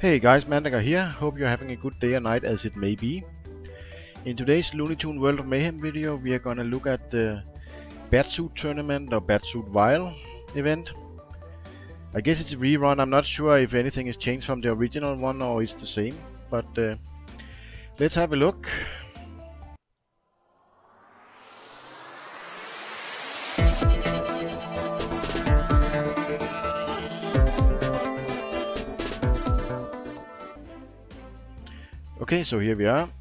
Hey guys, Mandagar here. Hope you're having a good day or night as it may be. In today's Looney Tunes World of Mayhem video, we are gonna look at the Batsuit Tournament or Batsuit Vial event. I guess it's a rerun. I'm not sure if anything has changed from the original one or it's the same, but let's have a look. Okay, so here we are.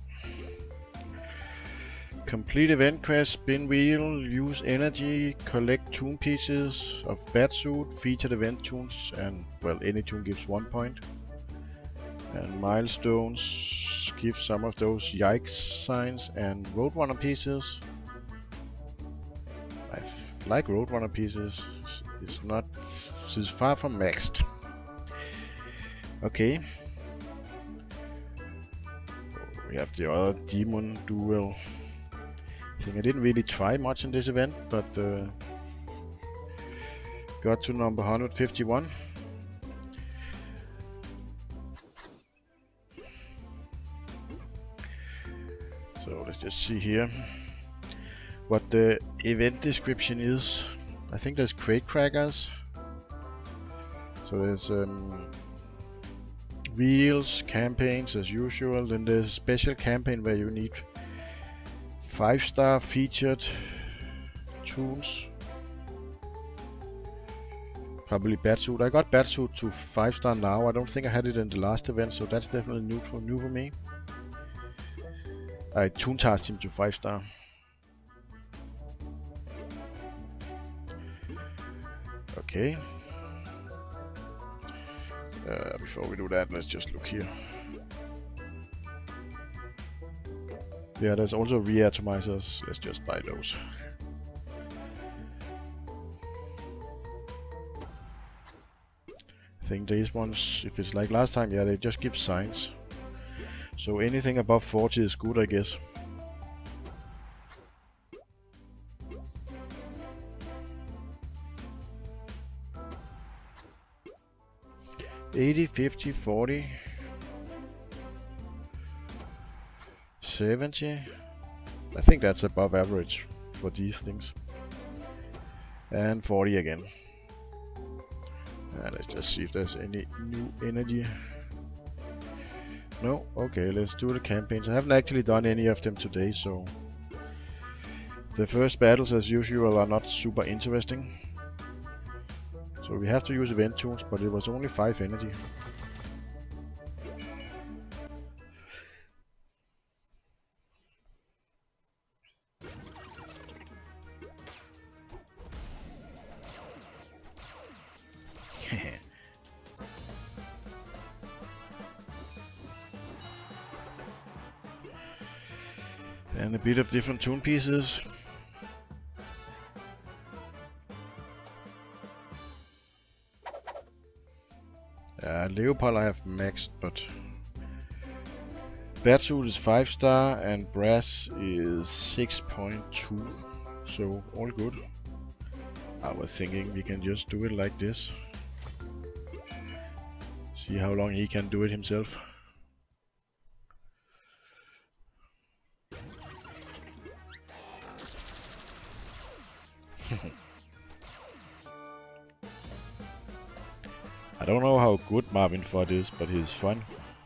Complete event quest, spin wheel, use energy, collect tune pieces of Batsuit, featured event tunes, and well, any tune gives 1 point. And milestones, give some of those yikes signs and Roadrunner pieces. I like Roadrunner pieces, it's not, it's far from maxed. Okay. We have the other demon duel thing. I didn't really try much in this event, but got to number 151. So let's just see here what the event description is. I think there's crate crackers. So there's wheels, campaigns as usual. Then there's a special campaign where you need 5-star featured tunes. Probably Batsuit. I got Batsuit to 5-star now. I don't think I had it in the last event, so that's definitely new for me. I tune tasked him to 5-star. Okay. Before we do that, let's just look here. Yeah, there's also re-atomizers. Let's just buy those. I think these ones, if it's like last time, yeah, they just give signs. So anything above 40 is good, I guess. $80, $50, $40, $70. I think that's above average for these things. And 40 again. Let's just see if there's any new energy. No? Okay, let's do the campaigns. I haven't actually done any of them today, so the first battles as usual are not super interesting. So we have to use event tunes, but it was only 5 energy. And a bit of different tune pieces. Leopold I have maxed, but Batsuit is 5-star and Brass is 6.2, so all good. I was thinking we can just do it like this. See how long he can do it himself. I don't know how good Marvin Ford is, but he's fun.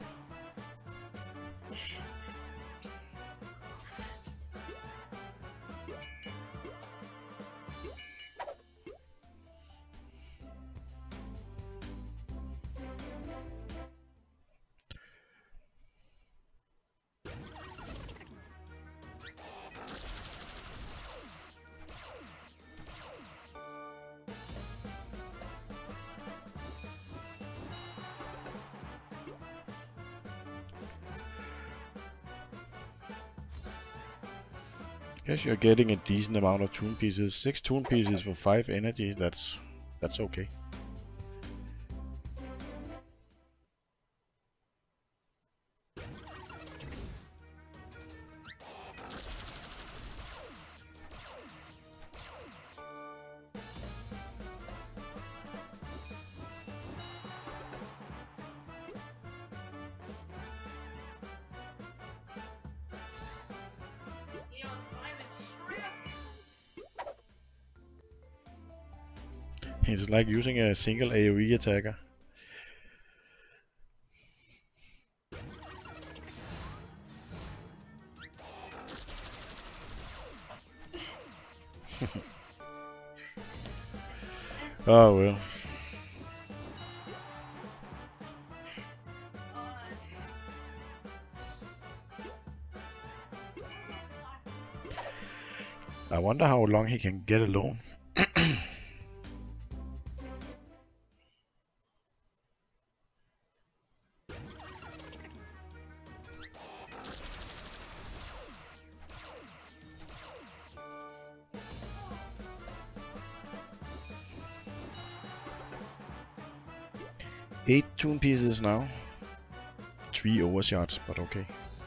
Guess you're getting a decent amount of tune pieces. 6 tune pieces for 5 energy, that's okay. It's like using a single AoE attacker. Oh well. I wonder how long he can get alone. 8 toon pieces now. 3 overshots, but okay.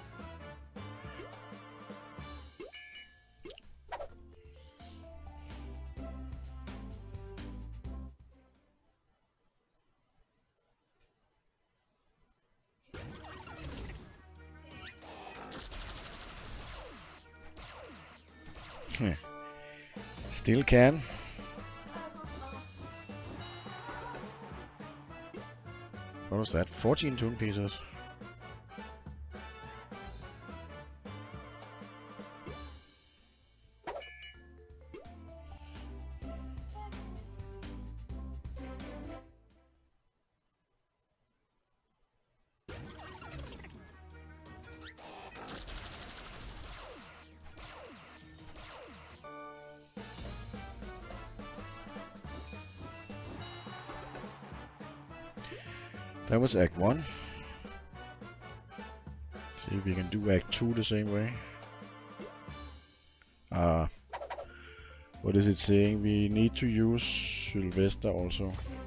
Still can. What was that? 14 toon pieces. That was Act 1. See if we can do Act 2 the same way. What is it saying? We need to use Sylvester also.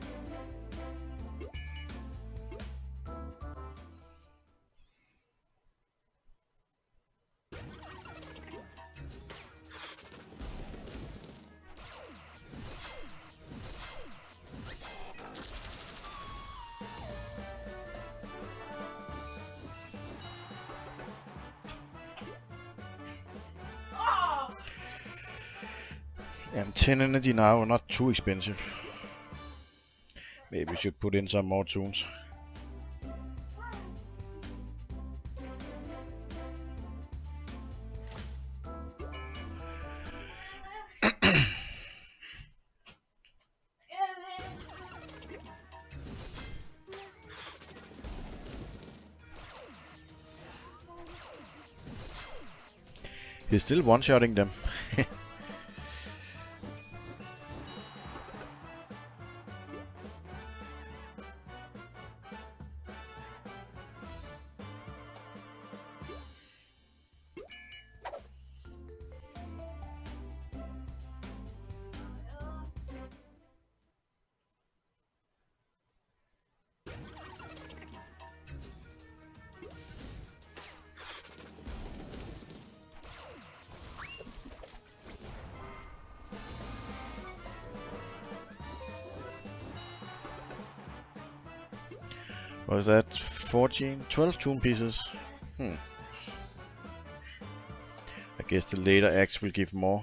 And 10 energy now, not too expensive. Maybe we should put in some more toons. He's still one-shotting them. Was that 14? 12 toon pieces? I guess the later acts will give more.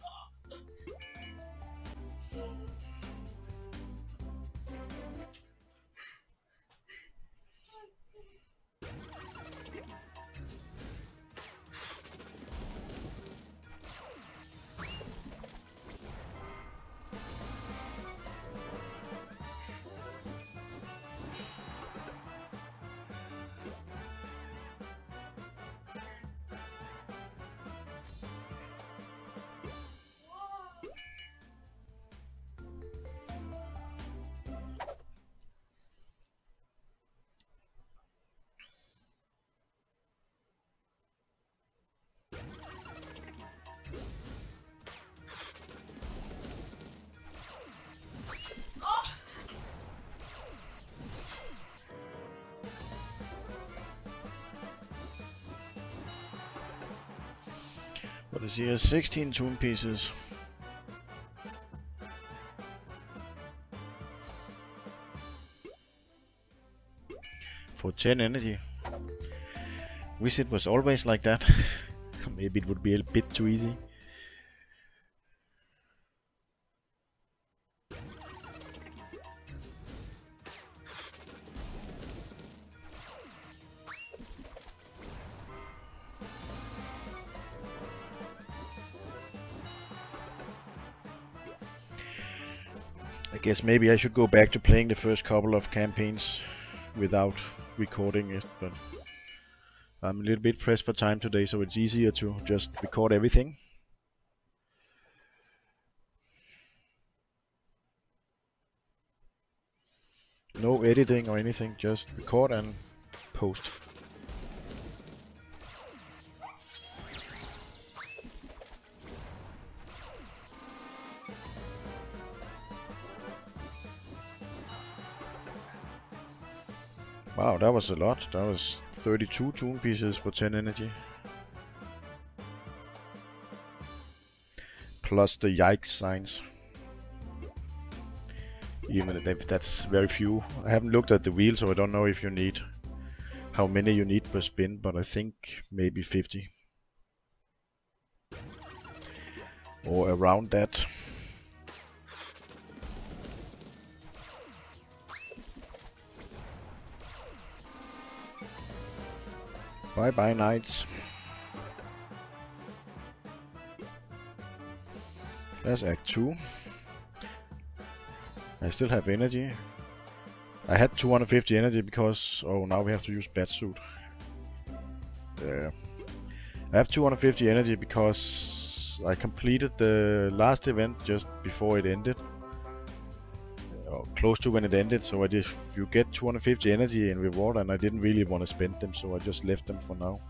What is here? 16 toon pieces. For 10 energy. Wish it was always like that. Maybe it would be a bit too easy. I guess maybe I should go back to playing the first couple of campaigns without recording it, but I'm a little bit pressed for time today, so it's easier to just record everything. No editing or anything, just record and post. Wow, that was a lot. That was 32 toon pieces for 10 energy. Plus the yikes signs. Even if that's very few. I haven't looked at the wheel, so I don't know if you need how many you need per spin, but I think maybe 50. Or around that. Bye bye knights. That's Act 2. I still have energy. I had 250 energy because... oh, now we have to use Batsuit. I have 250 energy because I completed the last event just before it ended. Or close to when it ended, so you get 250 energy in reward, and I didn't really want to spend them, so I just left them for now.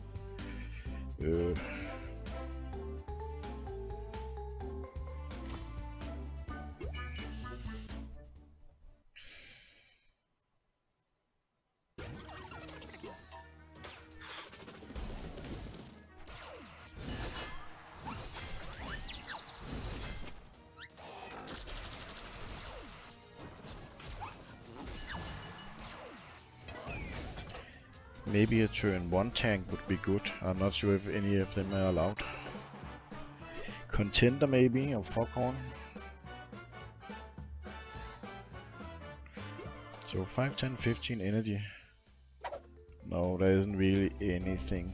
Maybe a turn 1 tank would be good. I'm not sure if any of them are allowed. Contender maybe, or Foghorn. So 5, 10, 15 energy. No, there isn't really anything.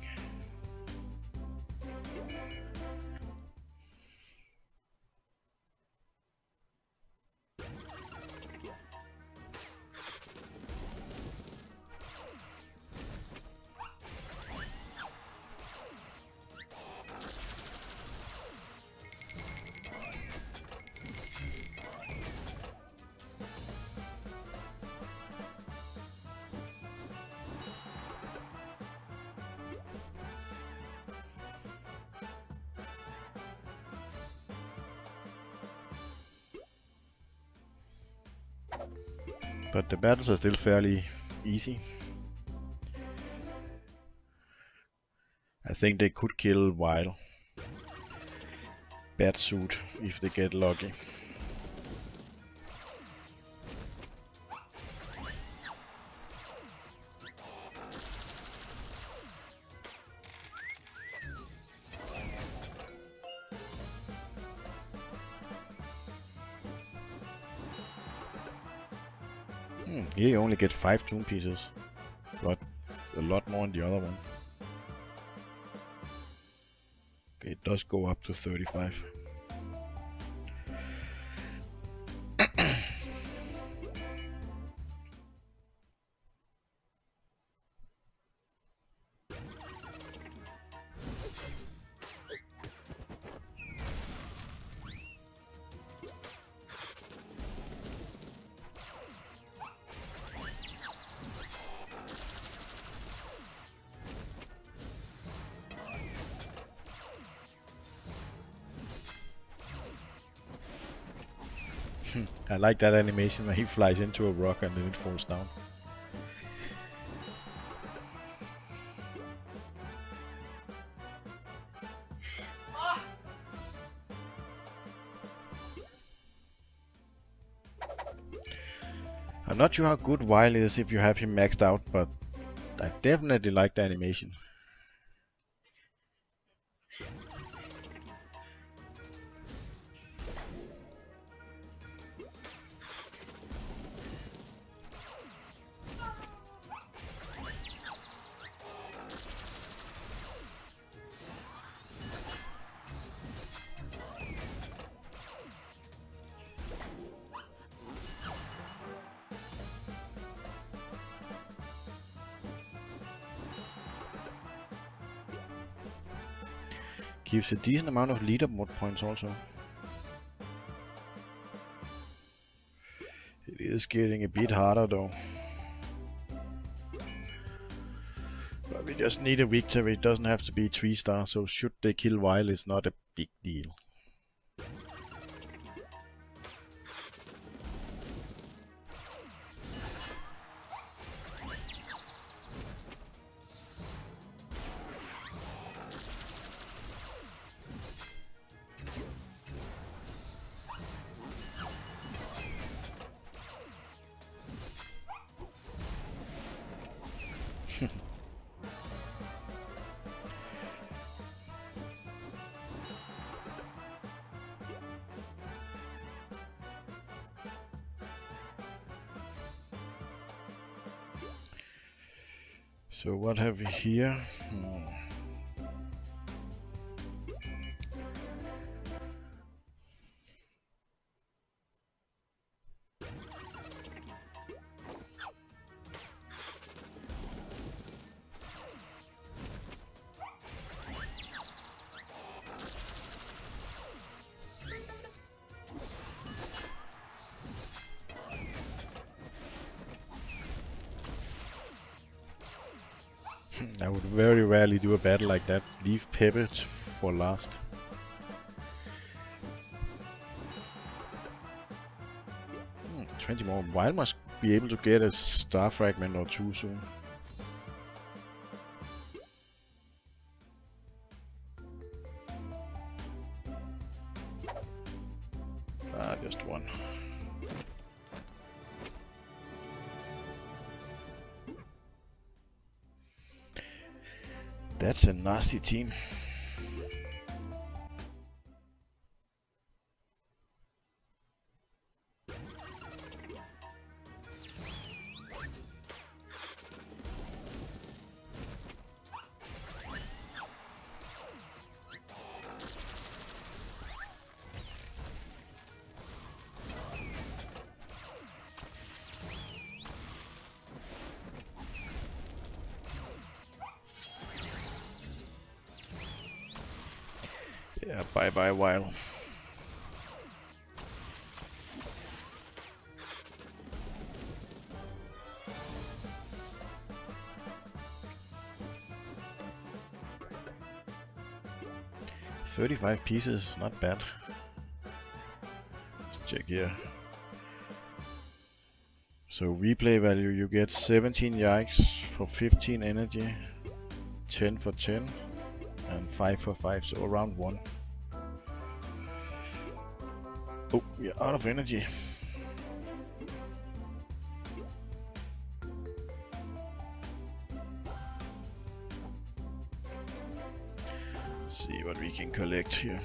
But the battles are still fairly easy. I think they could kill Vile. Batsuit if they get lucky. Here you only get 5 toon pieces, but a lot more in the other one. Okay, it does go up to 35. I like that animation where he flies into a rock and then it falls down. I'm not sure how good Vile is if you have him maxed out, but I definitely like the animation. Gives a decent amount of leaderboard points also. It is getting a bit harder though. But we just need a victory. It doesn't have to be 3 stars, so should they kill Vile, it's not a big deal. So what have we here? I would very rarely do a battle like that. Leave Pepe for last. Hmm, 20 more. Vile must be able to get a star fragment or 2 soon. Ah, just 1. That's a nasty team. Yeah, bye bye Vile. $35 pieces, not bad. Let's check here. So replay value, you get 17 yikes for 15 energy, 10 for 10, and 5 for 5, so around 1. Oh, we are out of energy. Let's see what we can collect here.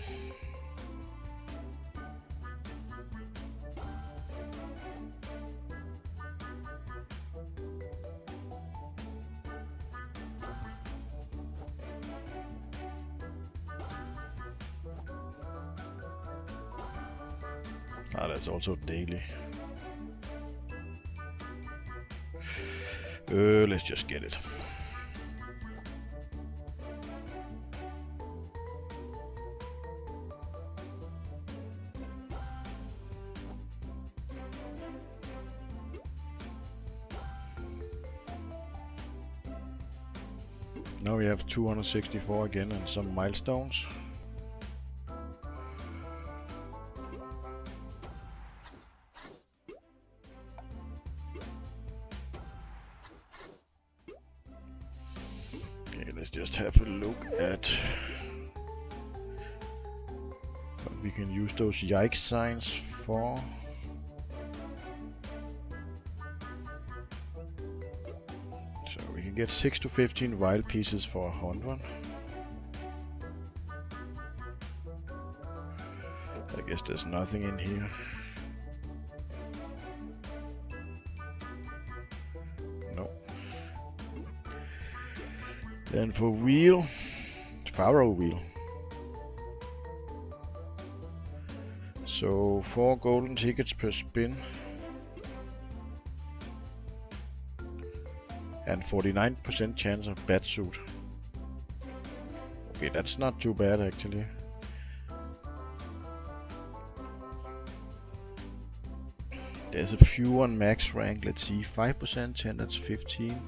Ah, that's also daily. Let's just get it. Now we have 264 again and some milestones. Okay, let's just have a look at what we can use those yikes signs for. We can get 6 to 15 wild pieces for 100. I guess there's nothing in here. No. Then for wheel, Pharaoh wheel. So 4 golden tickets per spin. And 49% chance of Batsuit. Okay, that's not too bad actually. There's a few on max rank. Let's see, 5%, 10, that's 15.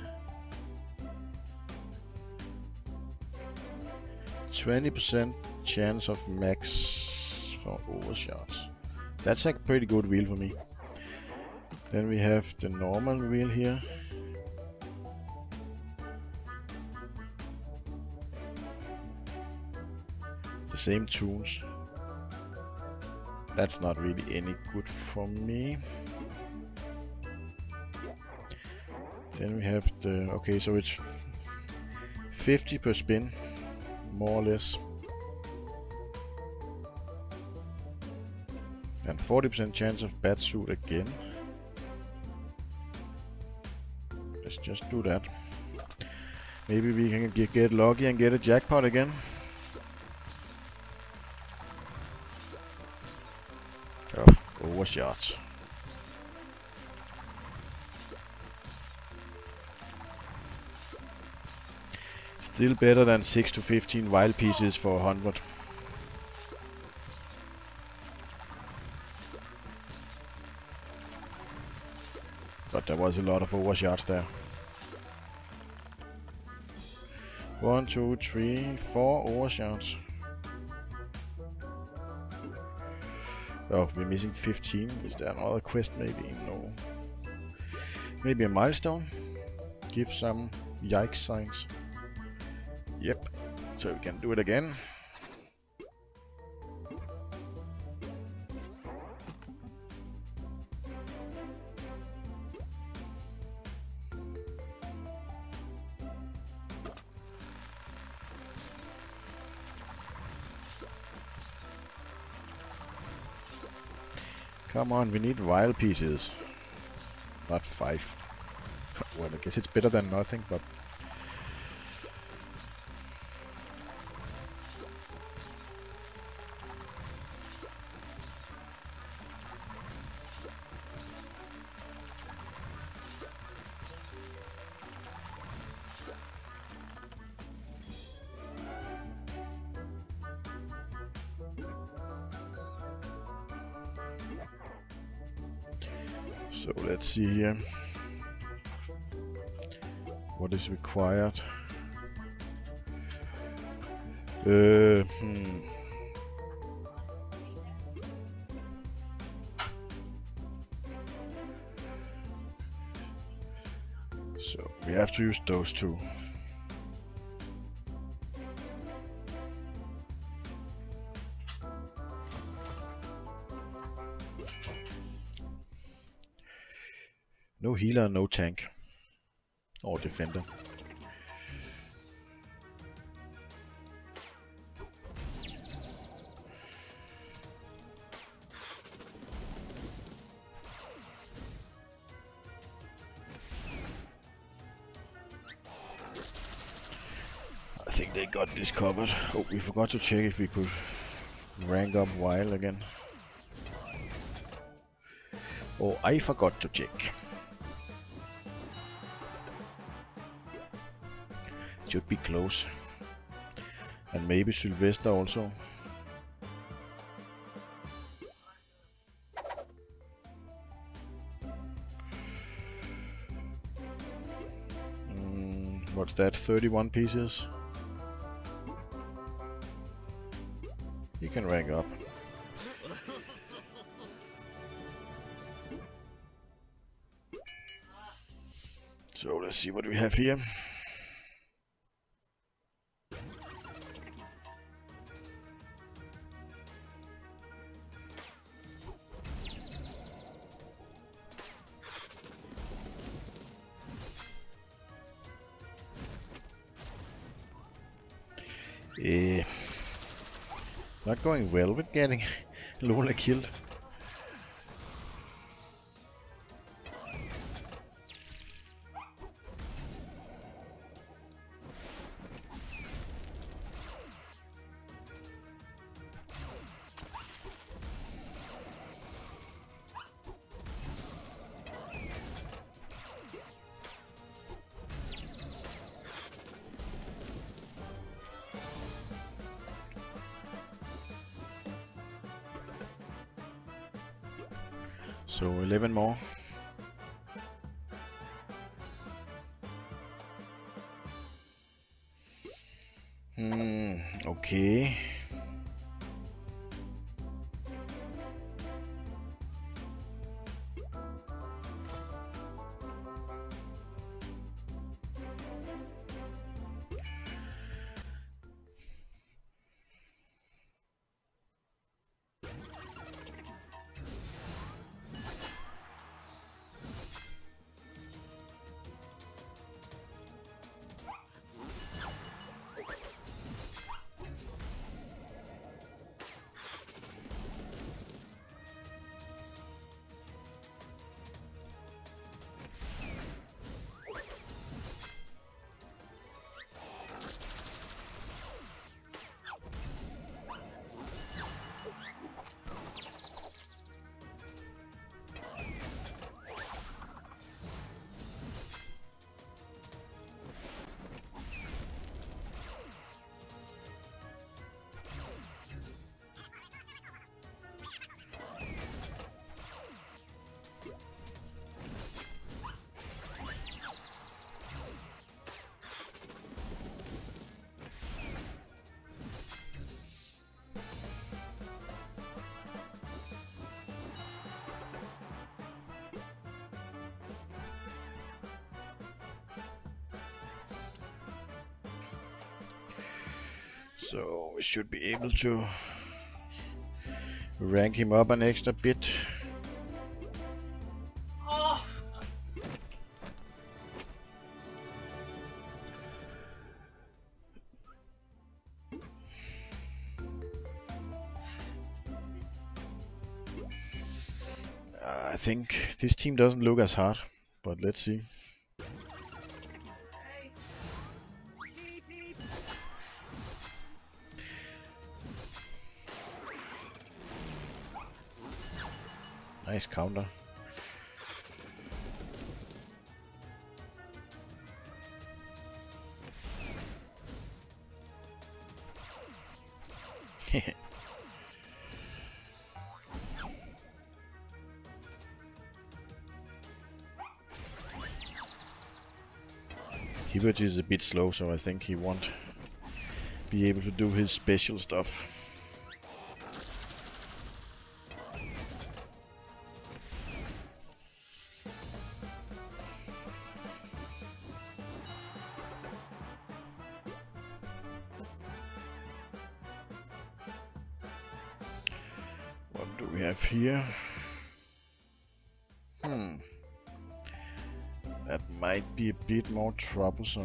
20% chance of max for overshots. That's a pretty good wheel for me. Then we have the normal wheel here. The same tunes. That's not really any good for me. Then we have the, okay, so it's 50 per spin, more or less. And 40% chance of bad suit again. Let's just do that. Maybe we can get lucky and get a jackpot again. Oh, overshots. Still better than 6 to 15 wild pieces for 100. But there was a lot of overshots there. 1, 2, 3, 4 overshots. Oh, we're missing 15. Is there another quest maybe? No. Maybe a milestone? Give some yikes signs. Yep. So we can do it again. Come on, we need wild pieces. Not 5. Well, I guess it's better than nothing, but... So let's see here. What is required? So we have to use those two. No healer, no tank. Or defender. I think they got this covered. Oh, we forgot to check if we could rank up wild again. Oh, I forgot to check. Should be close. And maybe Sylvester also. What's that? 31 pieces? You can rank up. So let's see what we have here. Not going well with getting Lola killed. So 11 more. Okay. So we should be able to rank him up an extra bit. I think this team doesn't look as hard, but let's see. Nice counter. Hubert is a bit slow, so I think he won't be able to do his special stuff. What do we have here? That might be a bit more troublesome.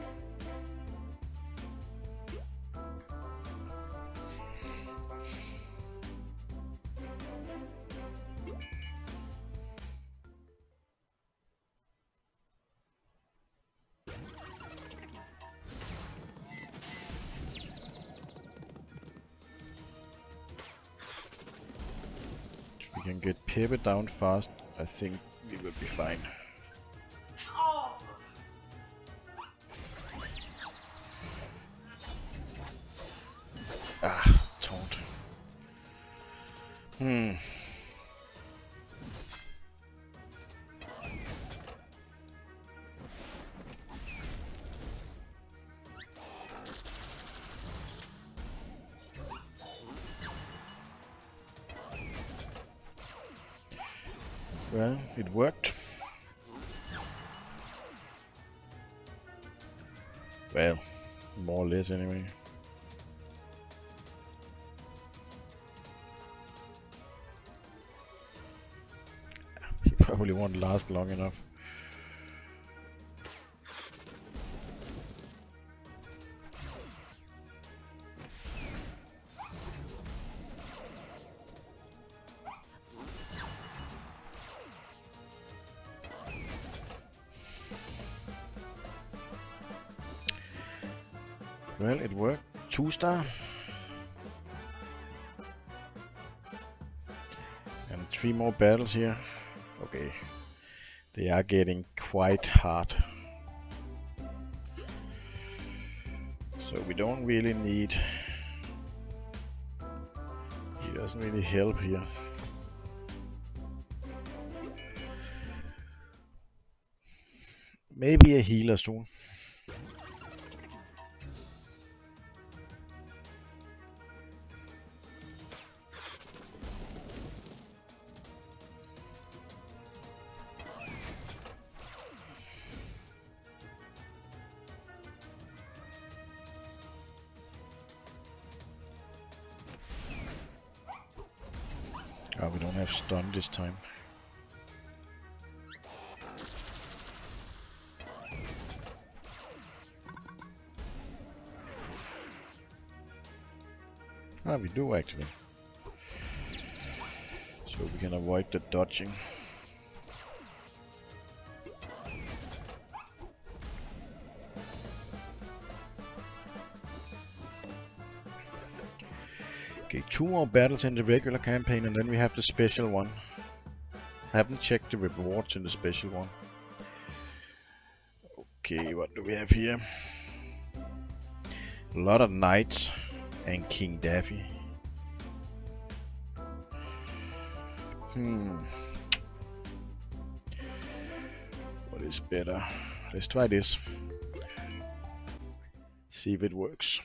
If we can get Pepe down fast, I think we will be fine. Ah, taunt. Well, it worked. Well, more or less anyway. He probably won't last long enough. Well, it worked. 2-star. And 3 more battles here. Okay. They are getting quite hard. So we don't really need... He doesn't really help here. Maybe a healer soon. Oh, we don't have stun this time. Ah, we do actually. So we can avoid the dodging. Okay, 2 more battles in the regular campaign and then we have the special one. I haven't checked the rewards in the special one. Okay, what do we have here? A lot of knights and King Daffy. What is better? Let's try this. See if it works.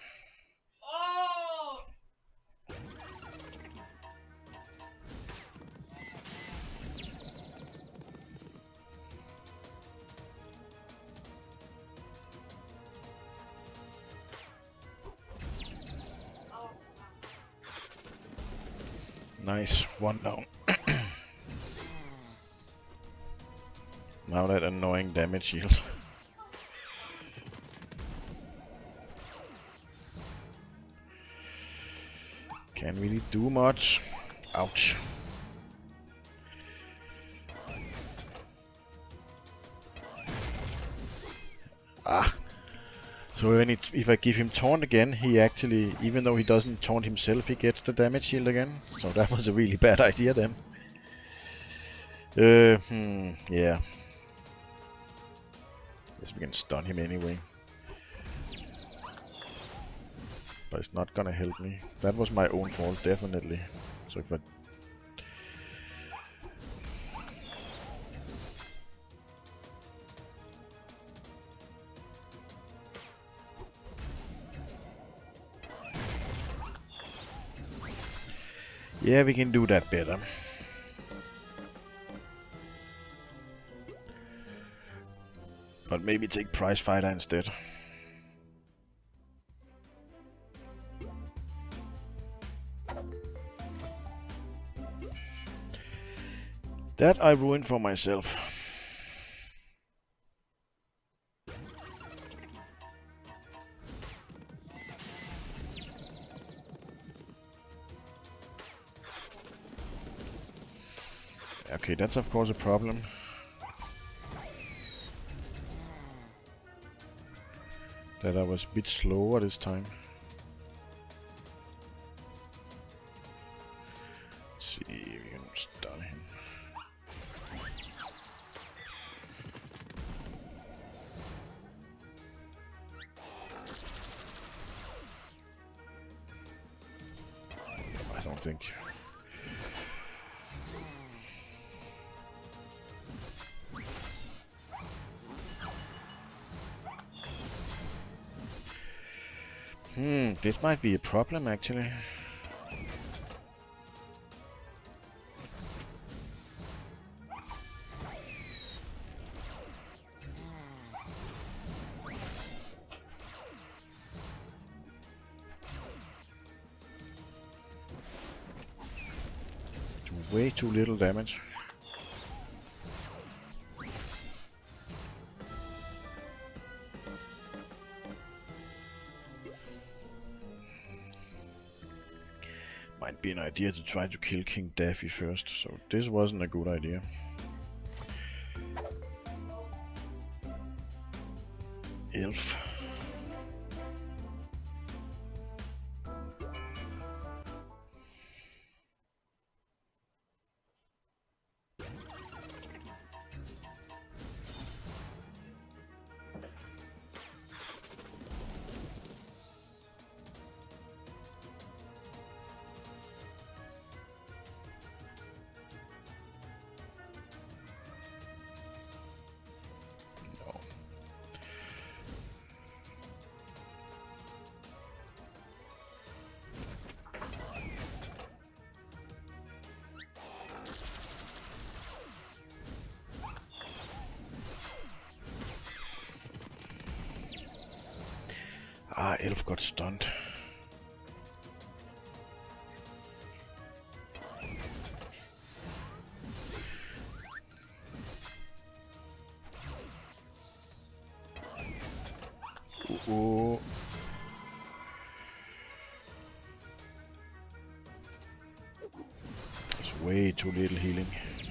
Nice, 1 down. Now that annoying damage shield. Can't really do much. Ouch. Ah. So if I give him taunt again, he actually, even though he doesn't taunt himself, he gets the damage shield again. So that was a really bad idea then. Yeah. Guess we can stun him anyway. But it's not gonna help me. That was my own fault, definitely. So if I... Yeah, we can do that better. But maybe take Prize Fighter instead. That I ruined for myself. Okay, that's of course a problem. That I was a bit slower this time. Let's see if we can stun him. I don't think. This might be a problem actually. Way too little damage. Might be an idea to try to kill King Daffy first, so this wasn't a good idea. Elf. No. Ah, Elf got stunned. Oh. It's way too little healing.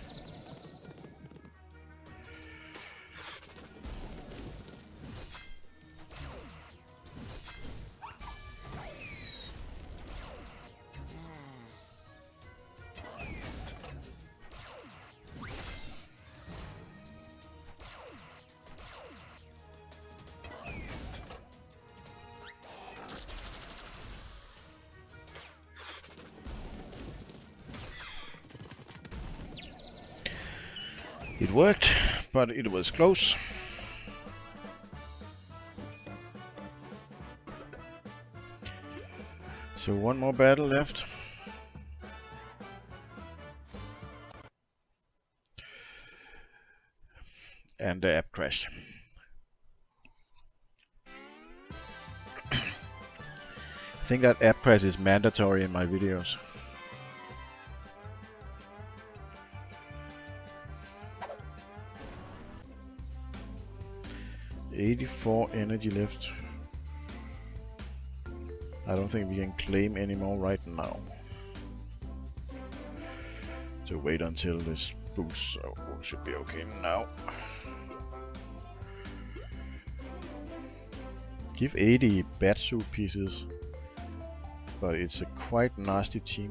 It worked, but it was close. So one more battle left. And the app crashed. I think that app crash is mandatory in my videos. $84 energy left. I don't think we can claim anymore right now. So wait until this boosts, so it should be okay now. Give 80 Batsuit pieces, but it's a quite nasty team.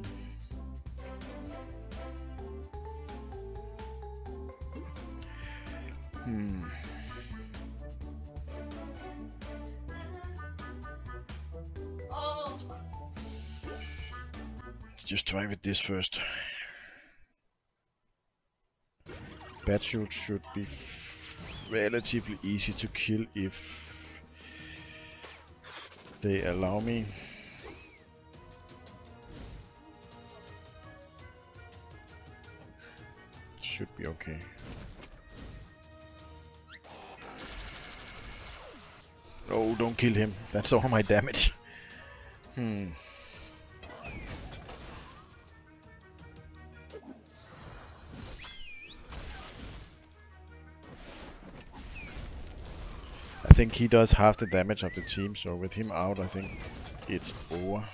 Just try with this first. Batsuit should be relatively easy to kill if they allow me. Should be okay. Oh, don't kill him. That's all my damage. I think he does half the damage of the team, so with him out, I think it's over.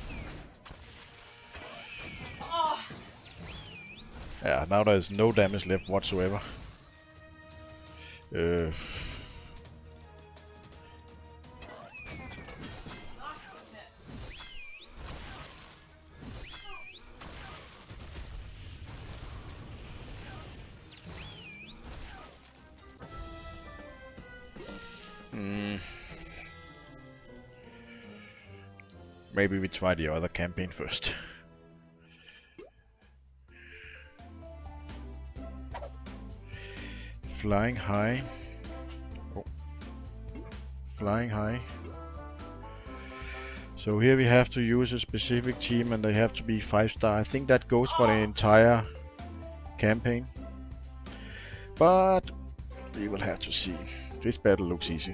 Yeah, now there's no damage left whatsoever. Maybe we try the other campaign first. Flying high. Oh. Flying high. So here we have to use a specific team and they have to be 5-star. I think that goes for the entire campaign. But we will have to see. This battle looks easy.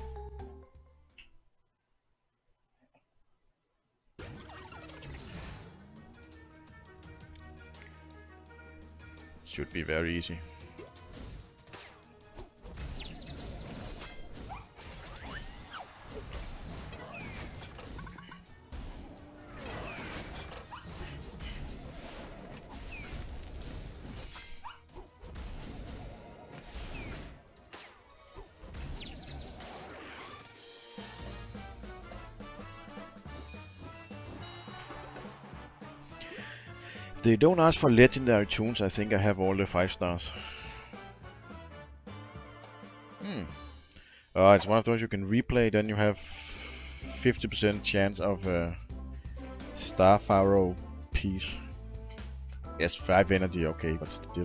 Should be very easy. They don't ask for legendary tunes. I think I have all the 5 stars. It's one of those you can replay, then you have 50% chance of a Star Pharaoh piece. Yes, 5 energy, okay, but still.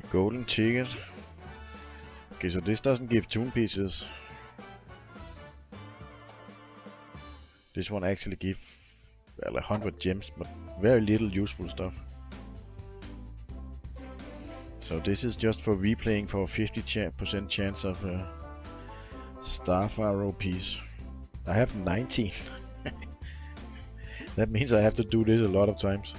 Golden ticket. Okay, so this doesn't give toon pieces. This one actually gives, well, 100 gems, but very little useful stuff. So this is just for replaying for a 50% chance of a Starfire piece. I have 19. That means I have to do this a lot of times.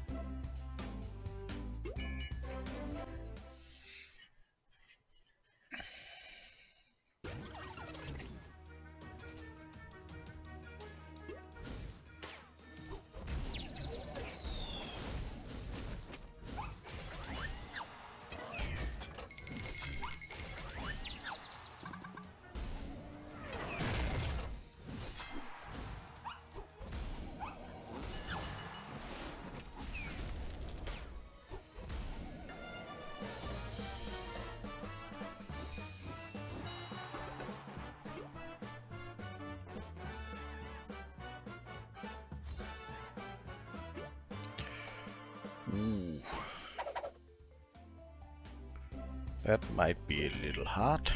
Ooh. That might be a little hard.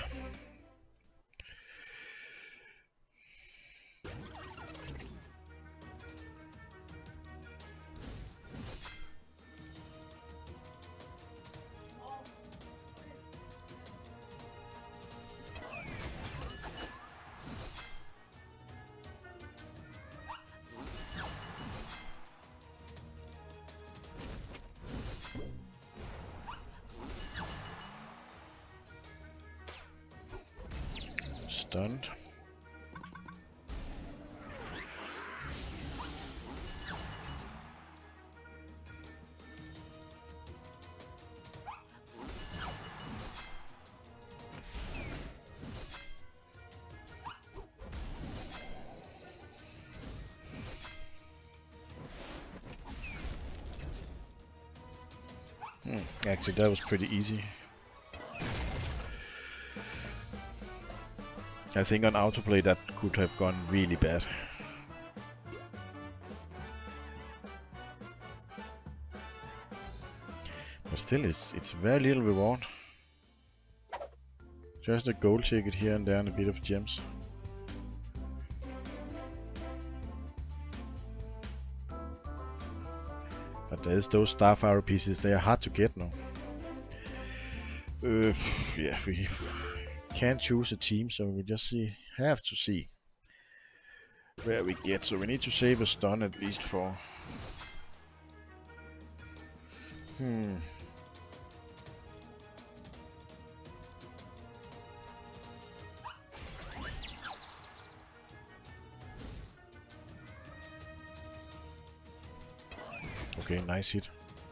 Stunned. Actually, that was pretty easy. I think on autoplay that could have gone really bad. But still, it's very little reward. Just a gold ticket here and there and a bit of gems. But there's those Starfire pieces, they are hard to get now. Yeah, we can't choose a team, so we just have to see where we get. So we need to save a stun at least for... Okay, nice hit.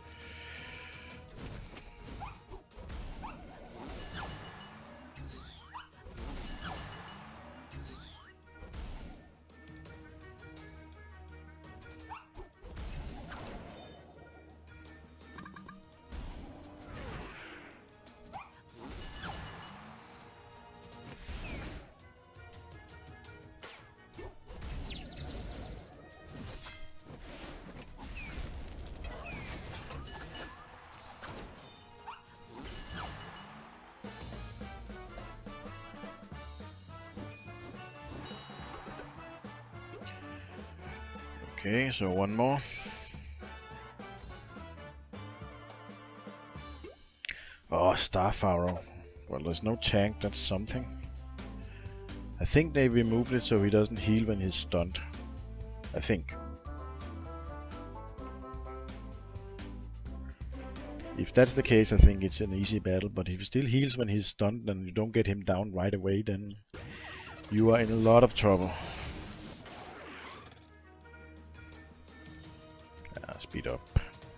Okay, so one more. Oh, Starfire. Well, there's no tank, that's something. I think they removed it so he doesn't heal when he's stunned. I think. If that's the case, I think it's an easy battle, but if he still heals when he's stunned and you don't get him down right away, then you are in a lot of trouble. Speed up.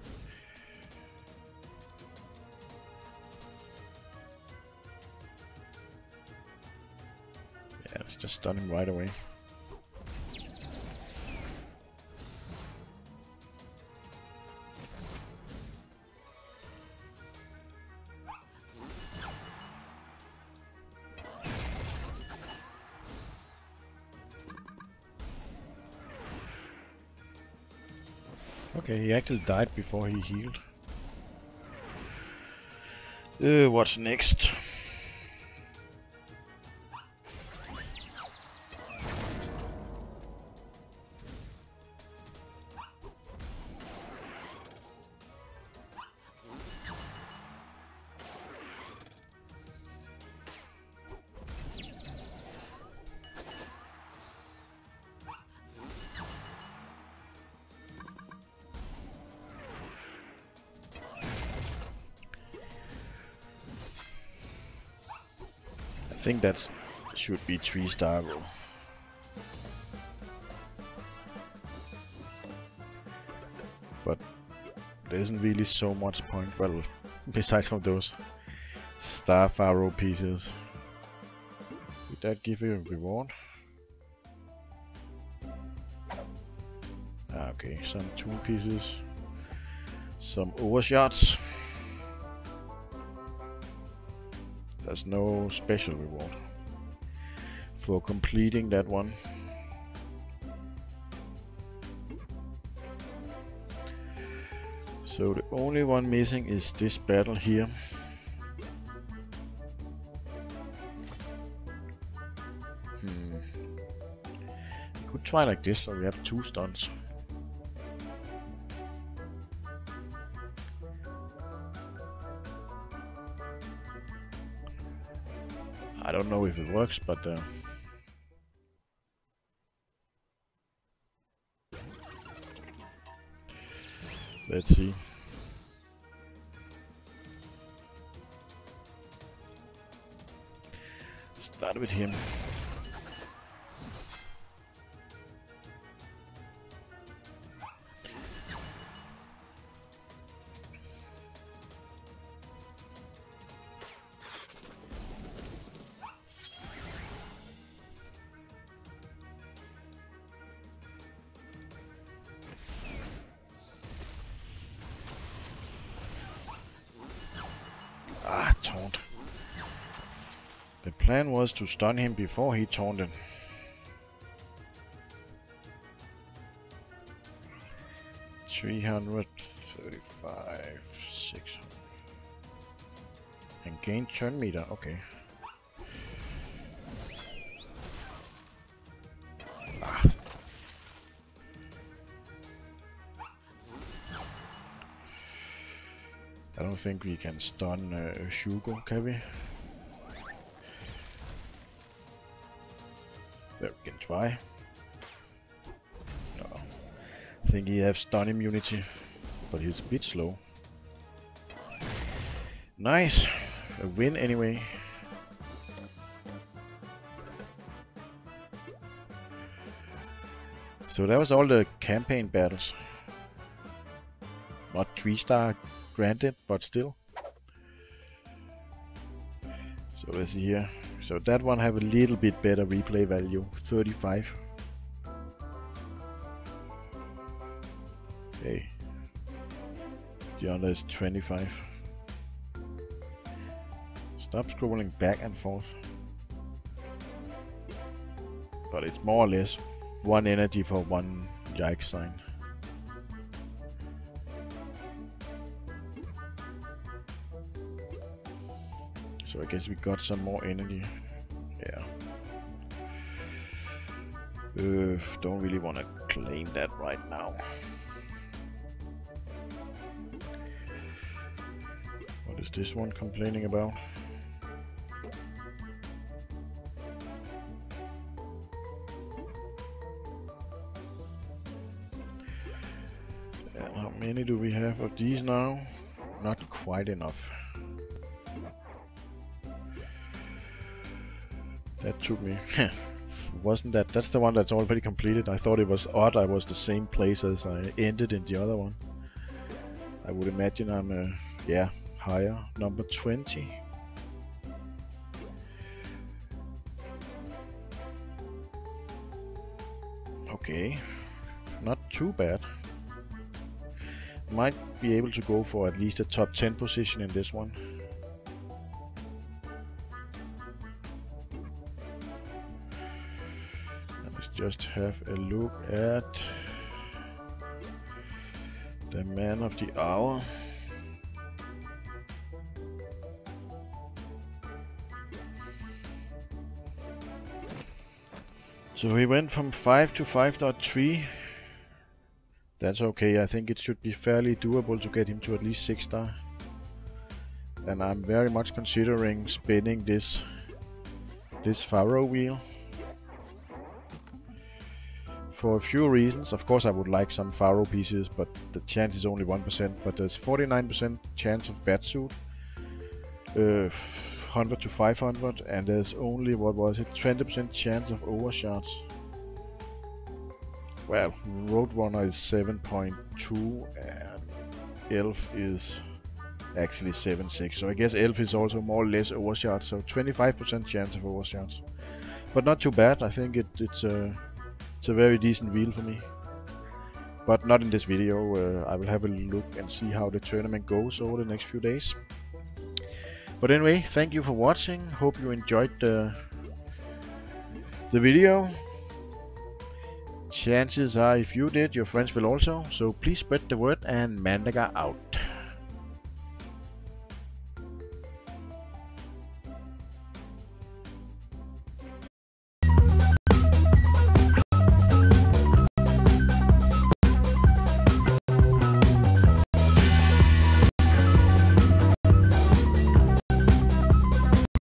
Yeah, let's just stun him right away. Okay, he actually died before he healed. What's next? I think that should be 3-star roll. But there isn't really so much point, well, besides from those star pharaoh pieces. Did that give you a reward? Okay, some tool pieces, some overshots. There's no special reward for completing that one. So the only one missing is this battle here. We could try like this, so we have 2 stuns. I don't know if it works, but let's see. Start with him. Taunt. The plan was to stun him before he taunted. $335, $600. And gain turn meter, okay. I don't think we can stun Hugo, can we? There, we can try. No. I think he has stun immunity, but he's a bit slow. Nice! A win anyway. So that was all the campaign battles. Not 3-star granted, but still. So let's see here. So that one have a little bit better replay value, 35. Okay. The other is 25. Stop scrolling back and forth. But it's more or less 1 energy for 1 yikes sign. So I guess we got some more energy. Yeah. Don't really want to claim that right now. What is this one complaining about? How many do we have of these now? Not quite enough. That took me. Wasn't that? That's the one that's already completed. I thought it was odd I was the same place as I ended in the other one. I would imagine I'm, yeah, higher. Number 20. Okay. Not too bad. Might be able to go for at least a top 10 position in this one. Let's just have a look at the man of the hour. So he went from 5 to 5.3. That's okay. I think it should be fairly doable to get him to at least 6 star. And I'm very much considering spinning this Pharaoh wheel. For a few reasons. Of course I would like some Pharaoh pieces, but the chance is only 1%. But there's 49% chance of Batsuit. 100 to 500, and there's only, what was it, 20% chance of overshots. Well, Roadrunner is 7.2 and Elf is actually 7.6, so I guess Elf is also more or less overshot, so 25% chance of overshots. But not too bad. I think it's a very decent wheel for me. But not in this video. I will have a look and see how the tournament goes over the next few days. But anyway, thank you for watching. Hope you enjoyed the video. Chances are if you did, your friends will also. So please spread the word, and Mandagar out.